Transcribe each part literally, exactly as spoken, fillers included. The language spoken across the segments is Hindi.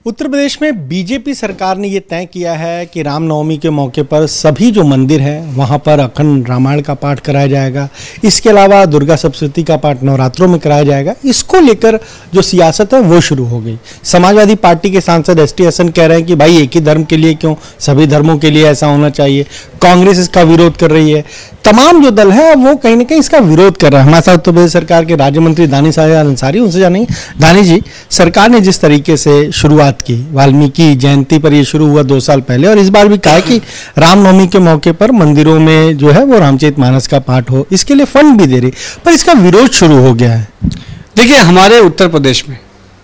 उत्तर प्रदेश में बीजेपी सरकार ने ये तय किया है कि रामनवमी के मौके पर सभी जो मंदिर हैं वहाँ पर अखंड रामायण का पाठ कराया जाएगा। इसके अलावा दुर्गा सप्तशती का पाठ नवरात्रों में कराया जाएगा। इसको लेकर जो सियासत है वो शुरू हो गई। समाजवादी पार्टी के सांसद एस टी हसन कह रहे हैं कि भाई एक ही धर्म के लिए क्यों, सभी धर्मों के लिए ऐसा होना चाहिए। कांग्रेस इसका विरोध कर रही है। तमाम जो दल है वो कहीं ना कहीं इसका विरोध कर रहा है। हमारे साथ उत्तर प्रदेश सरकार के राज्य मंत्री दानिश अंसारी, उनसे जानेंगे। दानिश जी, सरकार ने जिस तरीके से शुरुआत की, वाल्मीकि जयंती पर ये शुरू हुआ दो साल पहले, और इस बार भी कहा कि रामनवमी के मौके पर मंदिरों में जो है वो रामचरितमानस का पाठ हो, इसके लिए फंड भी दे रही, पर इसका विरोध शुरू हो गया है। देखिए, हमारे उत्तर प्रदेश में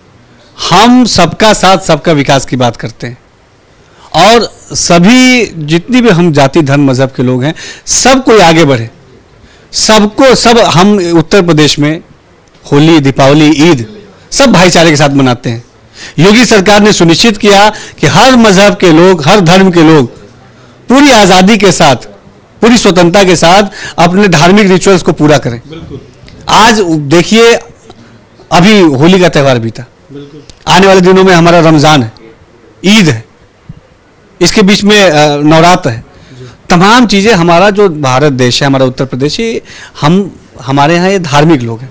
हम सबका साथ सबका विकास की बात करते हैं और सभी जितनी भी हम जाति धर्म मजहब के लोग हैं सब कोई आगे बढ़े, सबको सब हम उत्तर प्रदेश में होली, दीपावली, ईद सब भाईचारे के साथ मनाते हैं। योगी सरकार ने सुनिश्चित किया कि हर मजहब के लोग, हर धर्म के लोग पूरी आज़ादी के साथ, पूरी स्वतंत्रता के साथ अपने धार्मिक रिचुअल्स को पूरा करें। आज देखिए, अभी होली का त्यौहार बीता, आने वाले दिनों में हमारा रमजान है, ईद है, इसके बीच में नवरात्र है। तमाम चीज़ें, हमारा जो भारत देश है, हमारा उत्तर प्रदेश, हम हमारे यहाँ ये धार्मिक लोग हैं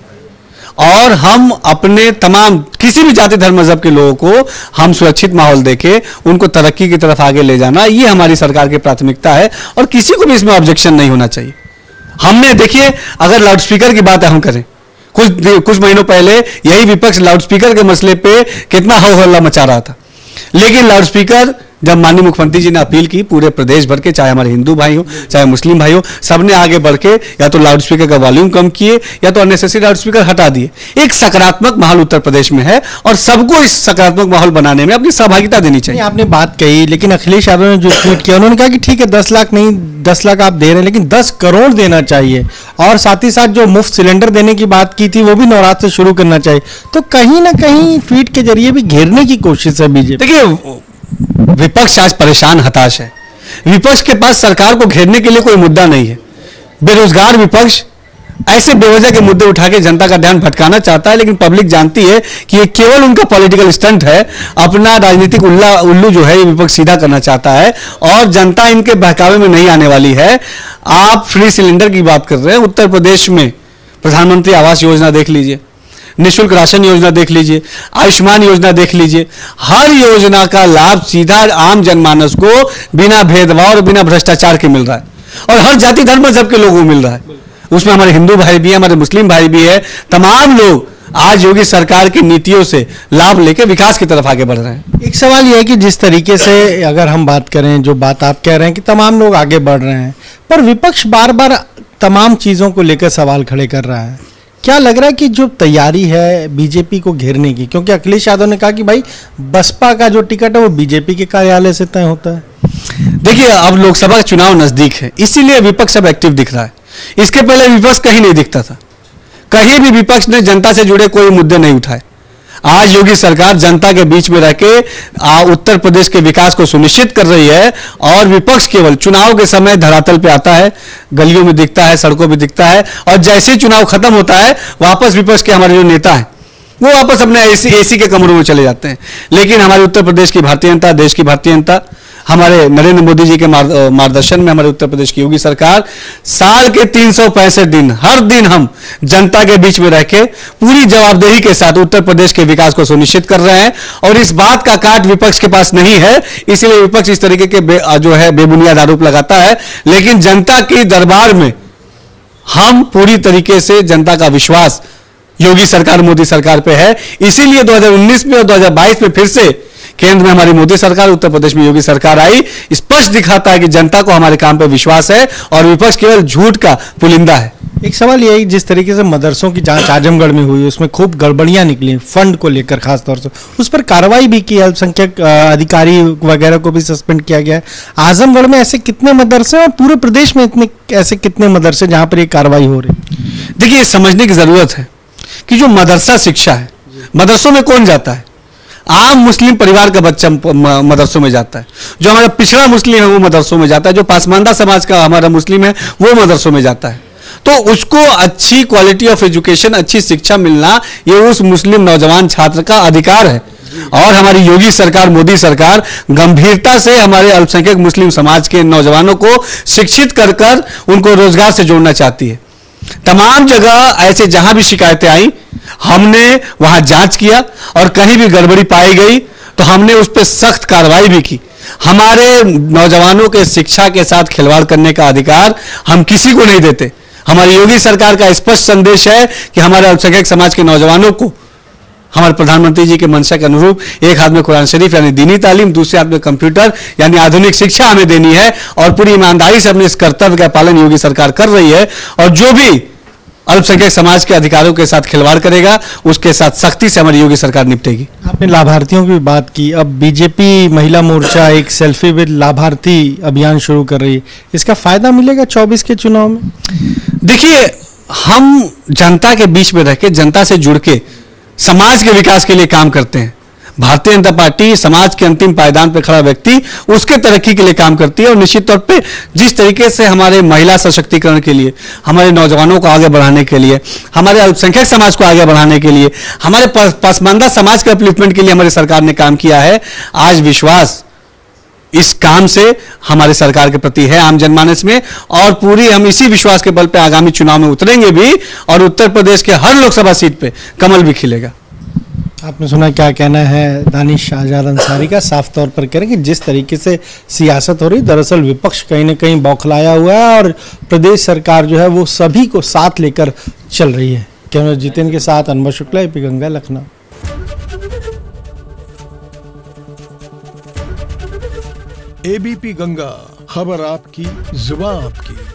और हम अपने तमाम किसी भी जाति धर्म मजहब के लोगों को हम सुरक्षित माहौल देके उनको तरक्की की तरफ आगे ले जाना, ये हमारी सरकार की प्राथमिकता है और किसी को भी इसमें ऑब्जेक्शन नहीं होना चाहिए। हमने देखिए, अगर लाउडस्पीकर की बात हम करें, कुछ कुछ महीनों पहले यही विपक्ष लाउडस्पीकर के मसले पे कितना हो हल्ला मचा रहा था, लेकिन लाउडस्पीकर जब माननीय मुख्यमंत्री जी ने अपील की, पूरे प्रदेश भर के, चाहे हमारे हिंदू भाई हो चाहे मुस्लिम भाई हो, सबने आगे बढ़ के या तो लाउडस्पीकर का वॉल्यूम कम किए या तो अननेसेसरी लाउडस्पीकर हटा दिए। एक सकारात्मक माहौल उत्तर प्रदेश में है और सबको इस सकारात्मक माहौल बनाने में अपनी सहभागिता देनी चाहिए। आपने बात कही, लेकिन अखिलेश यादव ने जो ट्वीट किया, उन्होंने कहा कि ठीक है दस लाख नहीं, दस लाख आप दे रहे हैं, लेकिन दस करोड़ देना चाहिए और साथ ही साथ जो मुफ्त सिलेंडर देने की बात की थी वो भी नवरात्र से शुरू करना चाहिए। तो कहीं ना कहीं ट्वीट के जरिए भी घेरने की कोशिश है बीजेपी। देखिए, विपक्ष आज परेशान, हताश है। विपक्ष के पास सरकार को घेरने के लिए कोई मुद्दा नहीं है। बेरोजगार विपक्ष ऐसे बेवजह के मुद्दे उठा के जनता का ध्यान भटकाना चाहता है, लेकिन पब्लिक जानती है कि ये केवल उनका पॉलिटिकल स्टंट है। अपना राजनीतिक उल्ला उल्लू जो है ये विपक्ष सीधा करना चाहता है और जनता इनके बहकावे में नहीं आने वाली है। आप फ्री सिलेंडर की बात कर रहे हैं, उत्तर प्रदेश में प्रधानमंत्री आवास योजना देख लीजिए, निःशुल्क राशन योजना देख लीजिए, आयुष्मान योजना देख लीजिए। हर योजना का लाभ सीधा आम जनमानस को बिना भेदभाव और बिना भ्रष्टाचार के मिल रहा है और हर जाति धर्म मजहब के लोगों को मिल रहा है। उसमें हमारे हिंदू भाई भी है, हमारे मुस्लिम भाई भी है। तमाम लोग आज योगी सरकार की नीतियों से लाभ लेकर विकास की तरफ आगे बढ़ रहे हैं। एक सवाल यह है कि जिस तरीके से अगर हम बात करें, जो बात आप कह रहे हैं कि तमाम लोग आगे बढ़ रहे हैं, पर विपक्ष बार बार तमाम चीजों को लेकर सवाल खड़े कर रहा है। क्या लग रहा है कि जो तैयारी है बीजेपी को घेरने की, क्योंकि अखिलेश यादव ने कहा कि भाई बसपा का जो टिकट है वो बीजेपी के कार्यालय से तय होता है। देखिए, अब लोकसभा का चुनाव नजदीक है, इसीलिए विपक्ष अब एक्टिव दिख रहा है। इसके पहले विपक्ष कहीं नहीं दिखता था, कहीं भी विपक्ष ने जनता से जुड़े कोई मुद्दे नहीं उठाए। आज योगी सरकार जनता के बीच में रह के उत्तर प्रदेश के विकास को सुनिश्चित कर रही है और विपक्ष केवल चुनाव के समय धरातल पे आता है, गलियों में दिखता है, सड़कों में दिखता है और जैसे चुनाव खत्म होता है वापस विपक्ष के हमारे जो नेता हैं वो वापस अपने एसी एसी के कमरों में चले जाते हैं। लेकिन हमारे उत्तर प्रदेश की भारतीय जनता, देश की भारतीय जनता, हमारे नरेंद्र मोदी जी के मार्गदर्शन में हमारे उत्तर प्रदेश की योगी सरकार साल के तीन सौ पैंसठ दिन हर दिन हम जनता के बीच में रह के पूरी जवाबदेही के साथ उत्तर प्रदेश के विकास को सुनिश्चित कर रहे हैं और इस बात का काट विपक्ष के पास नहीं है। इसलिए विपक्ष इस तरीके के जो है बेबुनियाद आरोप लगाता है, लेकिन जनता के दरबार में हम पूरी तरीके से जनता का विश्वास योगी सरकार, मोदी सरकार पे है। इसीलिए दो हजार उन्नीस में और दो हजार बाईस में फिर से केंद्र में हमारी मोदी सरकार, उत्तर प्रदेश में योगी सरकार आई। स्पष्ट दिखाता है कि जनता को हमारे काम पर विश्वास है और विपक्ष केवल झूठ का पुलिंदा है। एक सवाल ये है, जिस तरीके से मदरसों की जांच आजमगढ़ में हुई, उसमें खूब गड़बड़ियां निकली फंड को लेकर, खासतौर से उस पर कार्रवाई भी की, अल्पसंख्यक अधिकारी वगैरह को भी सस्पेंड किया गया है। आजमगढ़ में ऐसे कितने मदरसे और पूरे प्रदेश में इतने ऐसे कितने मदरसे जहां पर ये कार्रवाई हो रही? देखिए, समझने की जरूरत है कि जो मदरसा शिक्षा है, मदरसों में कौन जाता है? आम मुस्लिम परिवार का बच्चा मदरसों में जाता है, जो हमारा पिछड़ा मुस्लिम है वो मदरसों में जाता है, जो पासमानदा समाज का हमारा मुस्लिम है वो मदरसों में जाता है। तो उसको अच्छी क्वालिटी ऑफ एजुकेशन, अच्छी शिक्षा मिलना ये उस मुस्लिम नौजवान छात्र का अधिकार है। और हमारी योगी सरकार, मोदी सरकार गंभीरता से हमारे अल्पसंख्यक मुस्लिम समाज के नौजवानों को शिक्षित कर कर उनको रोजगार से जोड़ना चाहती है। तमाम जगह ऐसे जहां भी शिकायतें आई हमने वहां जांच किया और कहीं भी गड़बड़ी पाई गई तो हमने उस पर सख्त कार्रवाई भी की। हमारे नौजवानों के शिक्षा के साथ खिलवाड़ करने का अधिकार हम किसी को नहीं देते। हमारी योगी सरकार का स्पष्ट संदेश है कि हमारे अल्पसंख्यक समाज के नौजवानों को हमारे प्रधानमंत्री जी के मंशा के अनुरूप एक हाथ में कुरान शरीफ यानी दीनी तालीम, दूसरे हाथ में कंप्यूटर यानी आधुनिक शिक्षा हमें देनी है और पूरी ईमानदारी से अपने इस कर्तव्य का पालन योगी सरकार कर रही है। और जो भी अल्पसंख्यक समाज के अधिकारों के साथ खिलवाड़ करेगा उसके साथ सख्ती से हमारी योगी सरकार निपटेगी। आपने लाभार्थियों की बात की, अब बीजेपी महिला मोर्चा एक सेल्फी विद लाभार्थी अभियान शुरू कर रही है, इसका फायदा मिलेगा चौबीस के चुनाव में? देखिए, हम जनता के बीच में रह के, जनता से जुड़ के समाज के विकास के लिए काम करते हैं। भारतीय जनता पार्टी समाज के अंतिम पायदान पर खड़ा व्यक्ति उसके तरक्की के लिए काम करती है और निश्चित तौर पे जिस तरीके से हमारे महिला सशक्तिकरण के लिए, हमारे नौजवानों को आगे बढ़ाने के लिए, हमारे अल्पसंख्यक समाज को आगे बढ़ाने के लिए, हमारे पसमानदा समाज के अपलिफ्टमेंट के लिए हमारी सरकार ने काम किया है, आज विश्वास इस काम से हमारे सरकार के प्रति है आम जनमानस में और पूरी हम इसी विश्वास के बल पे आगामी चुनाव में उतरेंगे भी और उत्तर प्रदेश के हर लोकसभा सीट पे कमल भी खिलेगा। आपने सुना क्या कहना है दानिश आजाद अंसारी का? साफ तौर पर कह रहे हैं कि जिस तरीके से सियासत हो रही, दरअसल विपक्ष कहीं ना कहीं बौखलाया हुआ है और प्रदेश सरकार जो है वो सभी को साथ लेकर चल रही है। कैमरा जितेंद्र के साथ अनवर शुक्ला, एपी गंगा, लखनऊ। एबीपी गंगा, खबर आपकी, जुबान आपकी।